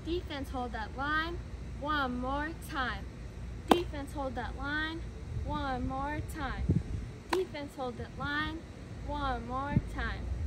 Defense, hold that line. One more time. Defense, hold that line. One more time. Defense, hold that line. One more time.